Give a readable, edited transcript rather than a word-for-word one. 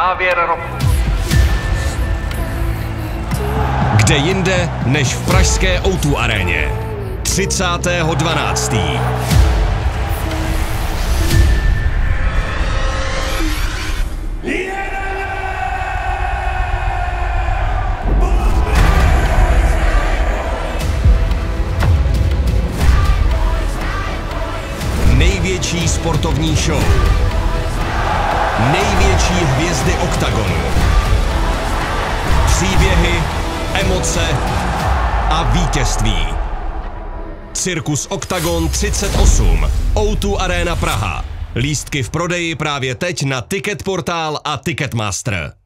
závěr roku. Kde jinde než v pražské O2 aréně. 30.12. Největší sportovní show. Největší hvězdy OKTAGONu. Příběhy, emoce a vítězství. Cirkus OKTAGON 38. O2 Arena Praha. Lístky v prodeji právě teď na Ticket Portál a Ticketmaster.